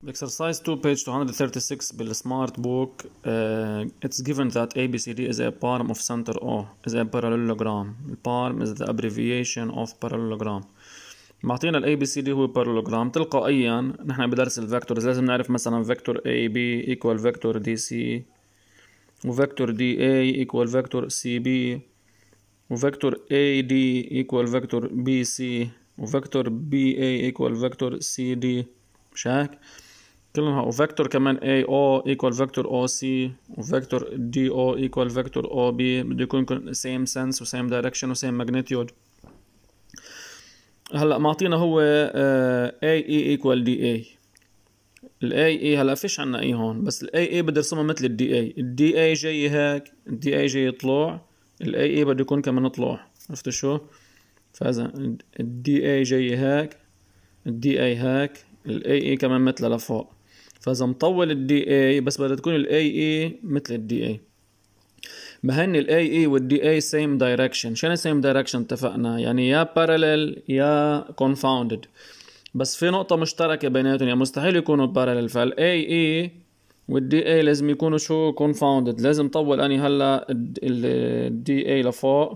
Exercise 2 page 236 بالسمارت بوك it's given that ABCD is a parm of center O is a parallelogram. Parm is the abbreviation of parallelogram. معطينا ال ABCD هو parallelogram. تلقائيا نحن بدرس الفيكتورز لازم نعرف مثلا فيكتور AB equal فيكتور DC وفيكتور DA equal فيكتور CB وفيكتور AD equal فيكتور BC وفيكتور BA equal فيكتور CD. مش هيك؟ كلها وفيكتور كمان AO equal فيكتور OC وفيكتور DO equal فيكتور OB بده يكون same sense و same direction و same magnitude. هلا معطينا هو AE equal DA. ال AE هلا فيش عنا اي هون بس ال AE بدي ارسمها مثل ال DA. ال DA جاي هيك ال DA جاي طلوع ال AE بده يكون كمان طلوع. عرفتوا شو؟ فاذا ال DA جاي هيك ال DA هيك ال AE كمان مثلها لفوق. فاذا مطول ال DA بس بدها تكون ال AE مثل ال DA. ما هن ال AE وال DA same direction. شنو same direction؟ اتفقنا يعني يا parallel يا confounded. بس في نقطة مشتركة بيناتهم يعني مستحيل يكونوا parallel. فال AE وال DA لازم يكونوا شو confounded. لازم طول اني هلا ال DA لفوق.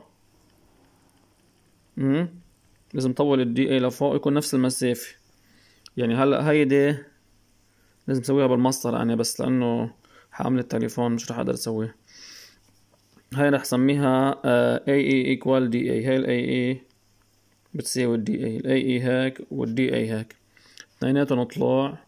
لازم طول ال DA لفوق يكون نفس المسافة. يعني هلا هيدي لازم اسويها بالمسطرة يعني بس لانه حامل التليفون مش رح اقدر اسويها. هاي رح سميها AE equal DA. هاي ال AE بتساوي ال DA. ال AE هيك وال DA هيك اثنيناتهم طلوع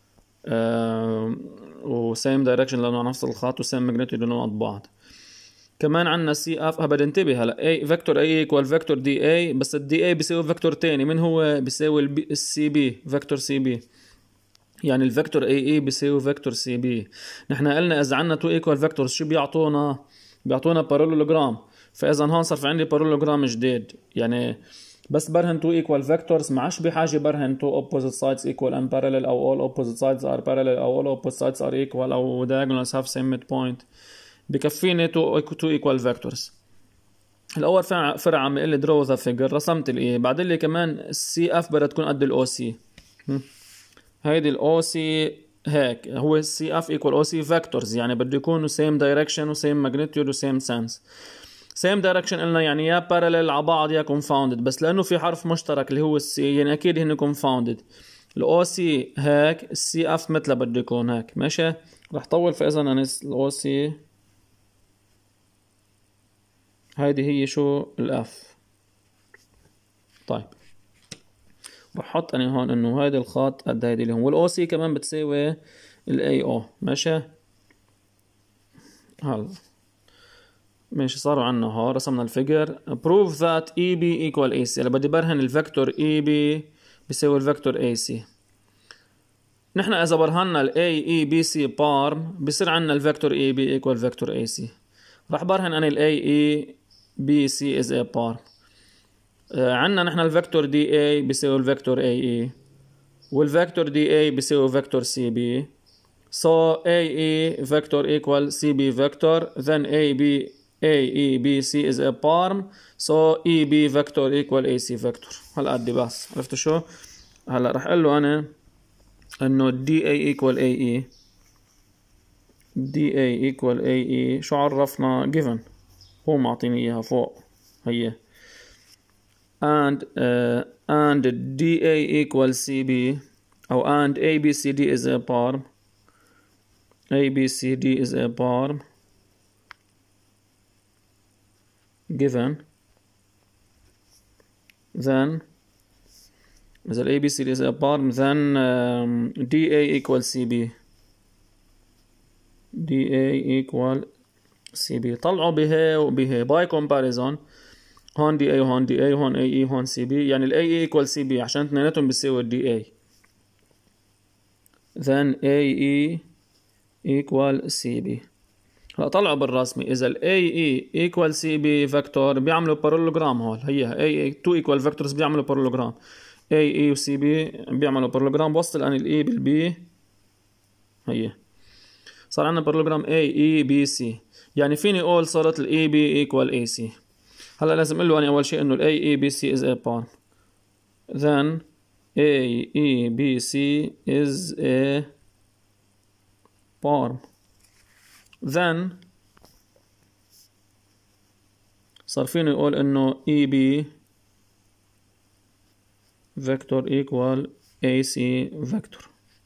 و same direction لانه على نفس الخط و same magnitude لانه قد بعض. كمان عنا CF بدي انتبه هلا A فيكتور A equal فيكتور DA بس ال DA بيساوي فيكتور تاني. من هو؟ بيساوي ال CB فيكتور CB. يعني الفيكتور AE بيساوي فيكتور CB. نحن قلنا اذا عنا تو ايكوال فيكتورز شو بيعطونا؟ بيعطونا باراليلوجرام. فاذا هون صار في عندي باراليلوجرام جديد يعني بس برهن تو ايكوال فيكتورز ما عادش بحاجه برهن تو اوبوزيت سايدز ايكوال اند باراليل او all opposite sides are parallel او all opposite sides are equal او diagonals have same midpoint. بكفيني تو ايكوال فيكتورز. الاول فرع عم يقول لي درو ذا فيجر رسمت الايه بعدين لي كمان السي اف بدها تكون قد الاو سي. هيدي الاو سي هيك هو السي اف ايكوال او سي فيكتورز يعني بده يكونوا سيم دايركشن وسيم ماجنتيود وسيم سنس. سيم دايركشن قلنا يعني يا باراليل على بعض يا كونفاوندد بس لانه في حرف مشترك اللي هو السي يعني اكيد هن كونفاوندد. الاو سي هيك السي اف مثله بده يكون هيك. ماشي رح طول فاذا انا الاو سي هيدي هي شو الاف. طيب بحط انا هون انه هيدا الخط قد هيدي اللي هون والاو سي كمان بتساوي الاي او. ماشي هلا ماشي صاروا عنا هون رسمنا الفيجر. prove that EB equal AC. هلا بدي برهن الفيكتور EB بيساوي الفيكتور AC. نحن اذا برهنا ال AEBC بارم بصير عنا الفيكتور EB equal فيكتور AC. رح برهن انا ال AEBC is a parm. عنا نحن الفيكتور DA بيساوي الفيكتور AE والفيكتور DA بيساوي فيكتور CB. So AE vector equal CB vector then AEBC is a parm so EB vector equal AC vector. هلا قدي بس عرفتوا شو؟ هلا رح اقول له انا انه DA equal AE DA equal AE شو عرفنا given هو معطيني اياها فوق هي and DA equal CB او and ABCD is a parm. ABCD is a parm given then إذا ال ABCD is a parm then DA equal CB DA equal CB. طلعوا بها وبها by comparison هون DA وهون DA وهون AE وهون CB يعني ال AE equal CB عشان اثنيناتهم بيساوي ال DA then AE equal CB. هلا طلعوا بالرسمي اذا ال AE equal CB فيكتور بيعملوا بارالوجرام. هون هي AE two equal vectors بيعملوا بارالوجرام. AE و CB بيعملوا بارالوجرام بوصل عن ال E بال B هي صار عندنا بارالوجرام AEBC يعني فيني اقول صارت ال AB equal AC. هلا لازم اقول له انا اول شيء انه ال AEBC is a parm then A E B C is a parm. then صار فيني يقول انه EB vector equal AC vector.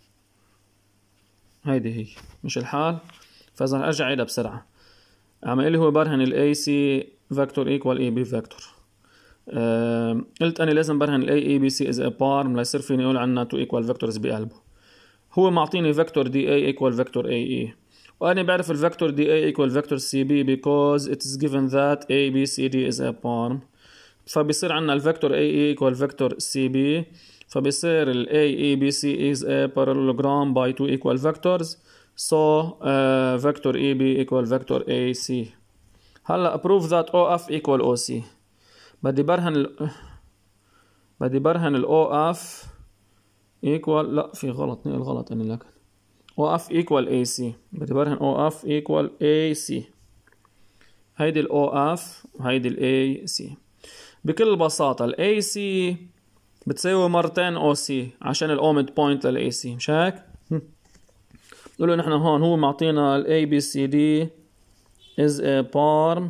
هيدي هي مش الحال. فإذا ارجع عيدها بسرعة. عم يقول لي هو برهن ال AC vector equal EB vector. قلت أنا لازم برهن ال AEBC is a parm ليصير فيني أقول عنها two equal vectors بقلبه. هو معطيني vector DA equal vector AE. وأنا بعرف ال vector DA equal vector CB because it is given that ABCD is a parm. فبيصير عنا ال vector AE equal vector CB. فبيصير ال AEBC is a parallelogram by two equal vectors. So vector EB equal vector AC. هلا prove that OF equal OC. بدي برهن ال OF equal لا في غلط نقل غلط أنا لكن OF equal AC. بدي برهن OF equal AC. هيدي ال OF وهيدي ال AC. بكل بساطة ال AC بتساوي مرتين OC عشان ال O mid point لل AC مش هيك؟ نقول نحن هون هو معطينا ال ABCD is a parm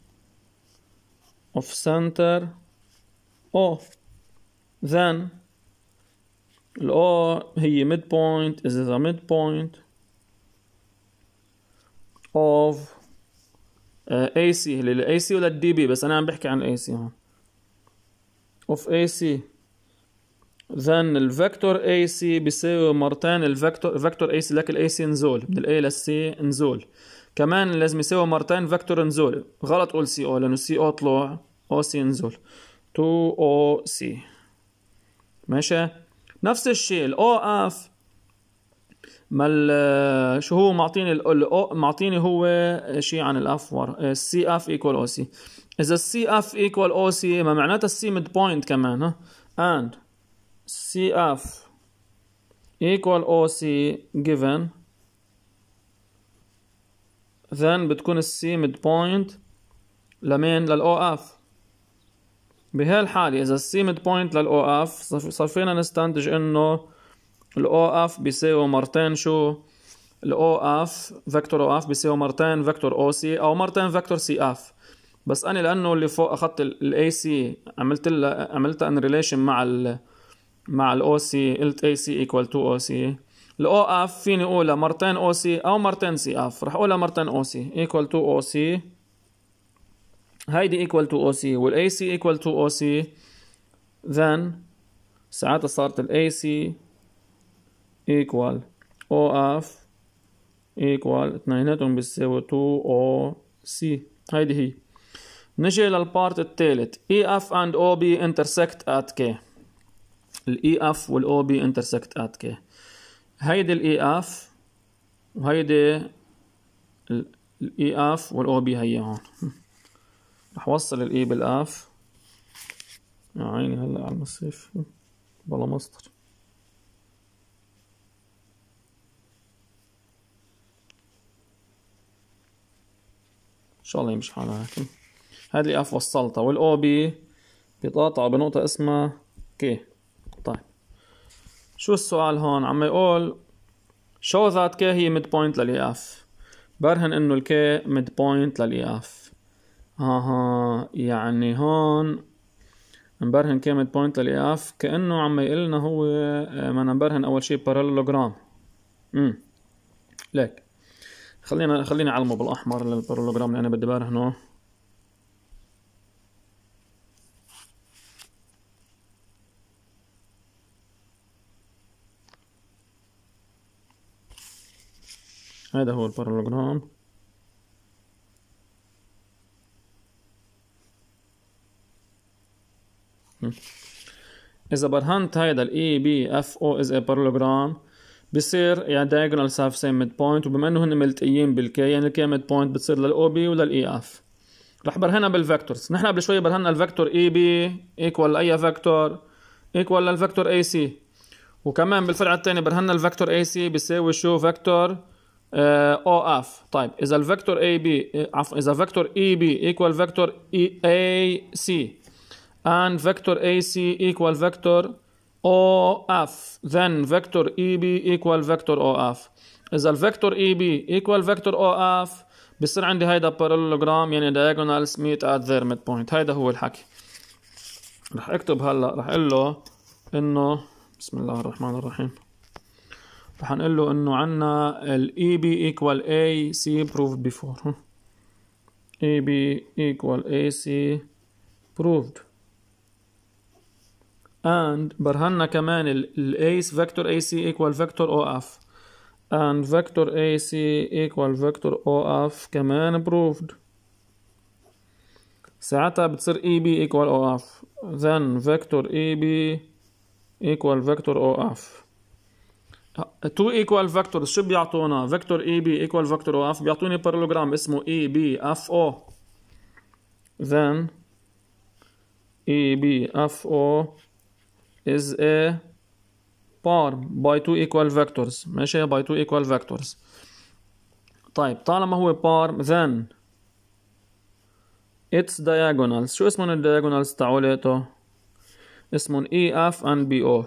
of center O. then ال O هي midpoint is the midpoint of AC. ال AC ولا DB بس أنا عم بحكي عن AC هون of AC. then ال vector AC بيساوي مرتين ال vector AC لك ال AC نزول من ال A لل C نزول. كمان لازم يساوي مرتين vector نزول. غلط أقول CO لأنه CO طلع OC نزول 2OC. ماشي. نفس الشيء ال OF شو هو معطيني معطيني هو شيء عن الأفور CF equal OC. إذا CF equal OC ما معناتها C mid point كمان ها. and CF equal OC given then بتكون C mid point لمين لل OF. بهالحالة إذا C mid point لل OF صار فينا نستنتج إنه ال OF بيساوي مرتين شو ال OF فيكتور OF بيساوي مرتين فيكتور OC أو مرتين فيكتور CF. بس أنا لأنه اللي فوق أخذت ال AC عملتها in relation مع ال OC قلت AC equal to OC. ال OF فيني أقولها مرتين OC أو مرتين CF. رح أقولها مرتين OC equal to OC. هيدي equal to OC وال AC equal to OC. then ساعتها صارت ال AC equal OF equal اثنيناتهم بيساوي 2OC. هيدي هي. نجي للبارت الثالث EF and OB intersect at K. ال EF وال OB intersect at K. هيدي ال EF وهيدي ال EF وال OB هي هون. رح وصل ال E بال F. يا عيني هلا على المصيف بلا مصدر. ان شاء الله يمشي حالها هيك. هذه اللي اف وصلتها والاو بي بيتقاطعوا بنقطة اسمها كي. طيب شو السؤال هون؟ عم يقول show that كي هي mid point للي اف. برهن انه الكي mid point للي اف. يعني هون نبرهن كي mid point للي اف كأنه عم يقلنا هو ما نبرهن اول شيء parallelogram. ليك خليني اعلمه بالاحمر للبارالوجرام اللي انا بدي برهنه. هذا هو البارالوجرام. اذا برهنت هيدا ال EBFO is a parallelogram بصير يعني diagonal have same midpoint. وبما انه هن ملتقيين بالكي يعني الكي midpoint بتصير للOB وللEF. رح برهنها بالفيكتورز. نحن قبل شوي برهنا الفيكتور EB equal لأي فيكتور equal للفيكتور AC. وكمان بالفرع الثاني برهنا الفيكتور AC بيساوي شو فيكتور OF. طيب إذا الفيكتور AB إذا فيكتور EB equal فيكتور AC and vector AC equal vector OF then vector EB equal vector OF. إذا الفيكتور EB equal vector OF بصير عندي هيدا parallelogram يعني diagonals meet at their midpoint. هيدا هو الحكي. رح اكتب هلا رح اقول له انه بسم الله الرحمن الرحيم. رح نقول له انه عنا ال EB equal AC proved before. EB equal AC proved. and برهنا كمان ال ACE vector AC equal vector OF. and vector AC equal vector OF كمان proved. ساعتها بتصير EB equal OF. then vector EB equal vector OF. two equal vectors شو بيعطونا؟ vector EB equal vector OF بيعطوني parallelogram اسمه EB FO. then EB FO is a par by two equal vectors. ماشي by two equal vectors. طيب طالما هو par then its diagonals شو اسمهم الdiagonals تاعولته؟ اسمهم EF and BO.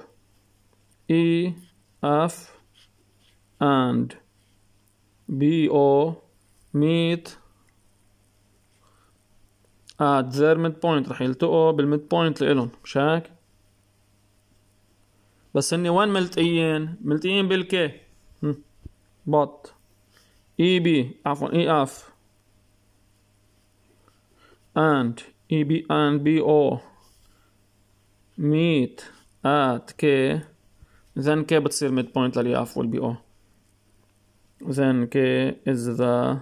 EF and BO meet at their midpoint. رح يلتقوا بالميدبوينت لإلهم مش هيك؟ بس هني وين ملتقيين؟ ملتقيين بالكي. but EB عفوا EF and EB and BO meet at K then K بتصير midpoint للEF والBO. then K is the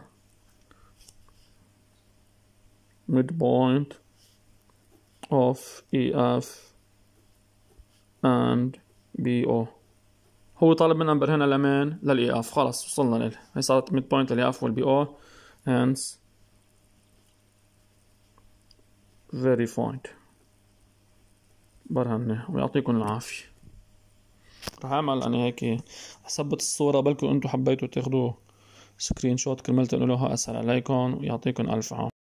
midpoint of EF and BO. هو طالب منا نبرهنها لمين؟ للEF. خلاص وصلنا له. هي صارت midpoint للEF والBO hence verified. برهنه ويعطيكم العافية. رح اعمل انا هيك اثبت الصورة بلكم انتم حبيتوا تاخذوا سكرين شوت كرمال تنقلوها اسهل عليكم ويعطيكم الف عافية.